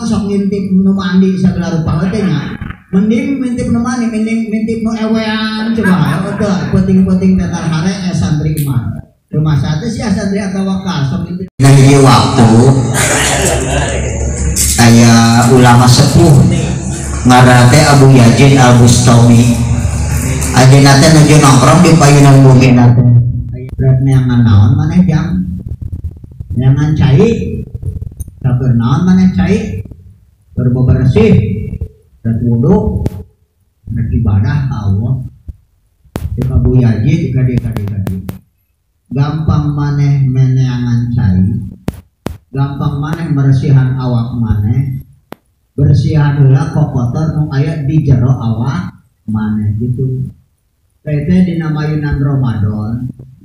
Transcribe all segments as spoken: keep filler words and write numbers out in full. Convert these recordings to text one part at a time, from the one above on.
sok ngintip nu mandi sagala rupa teh nya. Mending ngintip nu mandi, mending ngintip nu ewean coba. Eueuh, penting-penting tetar hare eh santri mah. Rumah satu sih santri tawakal sok ngintip. Nah, di waktu aya ulama sepuh ngaran teh Abu Yazid Al-Bustami. Ajeuna teh nuju nongkrong di payunan bumi teh. Berat neangan naon maneh jam. Neangan cai. Sabar naon maneh cai. Berbersih. Dan wudu. Beribadah Allah. Di Abu Yazid kadi-kadi-kadi. Gampang maneh meneangan cai. Gampang maneh bersihan awak maneh. Bersihan heula kokotor nu aya di jero awak maneh gitu. Teh dina mayunan Ramadan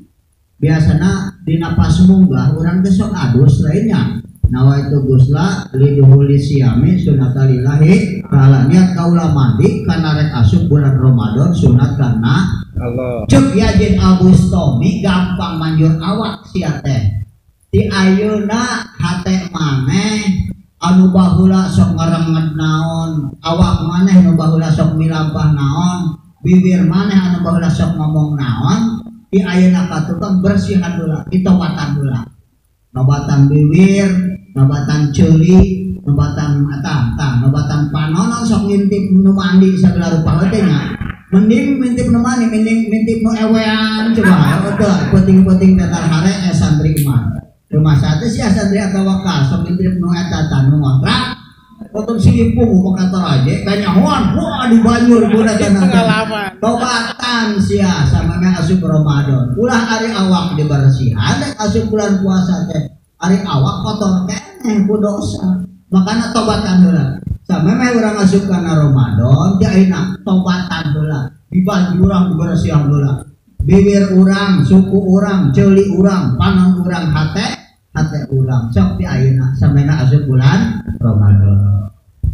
biasana dina pas munggah urang teh sok adus lainnya nawa itu gusla liduhuli siami sunatalillahi ta'ala niat kaula mandi kana rek asup bulan Ramadan sunat karena Allah cek Yazid Al-Bustami gampang manjur awak sia teh ti ayeuna hate maneh anu baheula sok ngarenget naon awak maneh anu baheula sok milampah naon bibir maneh anu baheula sok ngomong naon di ayeuna katukang bersihan heula ditobatan heula nobatan bibir nobatan ceuli nobatan eta tah nobatan panonon sok ngintip nu mandi sagala rupa teh nya mending ngintip nu mandi mending ngintip nu ewean coba eueuh penting-penting tetar hare eh santri mah rumah satu sih santri tawakal sok ngintip nu eta tah nu ngontrak potong silipung mau kantor aja kanyahoan wah di banjur guna pengalaman tobatan sia sama yang asup Ramadan ulah hari awak dibersihan dan asup bulan puasa teh hari awak kotor keneh ku dosa makanya tobatan heula sama meh urang asup kana Ramadan teh ayeuna tobatan heula di banjur urang dibersihan heula bibir urang suku urang ceuli urang panon urang hate hate urang sok di ayeuna samena asup bulan Ramadan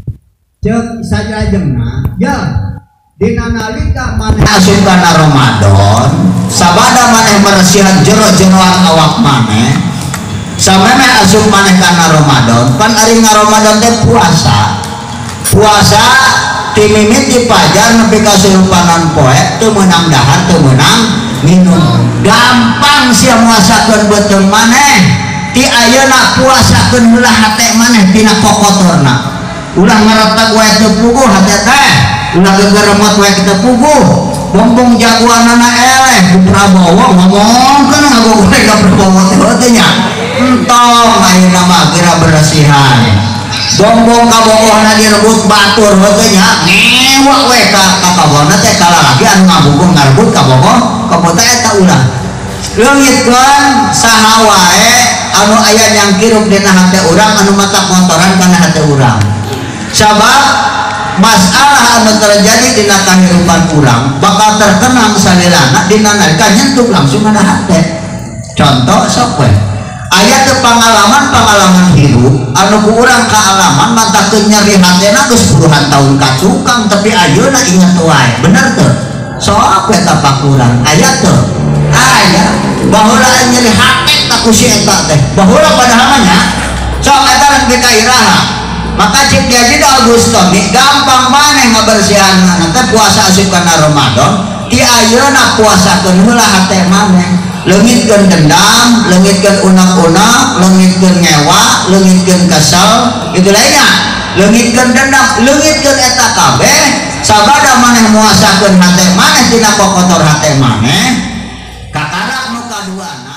cek saja jengna ya dina nalika maneh asup kana Ramadan sabada maneh bersihan jero-jeroan awak maneh sameme asup maneh kana Ramadan pan ari Ramadan teh puasa puasa ti mimiti pajar nepi ka surupanan poe teu meunang dahar teu meunang minum gampang sia muasakeun beuteung maneh ti ayeuna puasakeun heula hate maneh tina kokotorna ulah ngaretak wae teu puguh hate teh ulah gegeremot wae teu puguh bombong jagoanana eleh di Prabowo ngomongkeun ngagogoreng ka Prabowo teh nya entong ayeuna mah kira bersihan bombong kabogohna direbut batur teh nya ngewek we ka kabogona teh kalalaki anu ngabubuh ngarebut kabogoh kabota eta ulah leungitkeun saha wae anu aya nyangkirup dina hate urang anu mata kontoran kana hate urang sabab masalah anu terjadi dina kahirupan urang bakal terkenang salilana dina nalika nyentuh langsung kana hate contoh sok we aya teu pangalaman-pangalaman hirup anu ku urang kaalaman mantakeun nyeri hatena geus puluhan tahun kacukang tapi ayeuna inget wae bener teu sok eta pakurang aya teu aya baheula nyeri hate tak ku si eta teh baheula padahal nya sok eta rek dikairaha maka cik Yazid Al-Bustami gampang maneh ngabersihan teh puasa asup kana Ramadan ti ayeuna puasakeun heula hate maneh leungitkeun dendam leungitkeun unek-unek leungitkeun ngewa leungitkeun kesel itu lainnya leungitkeun dendam leungitkeun eta kabeh sabada maneh muasakeun hate maneh tina kokotor hate maneh kakarak nu kaduana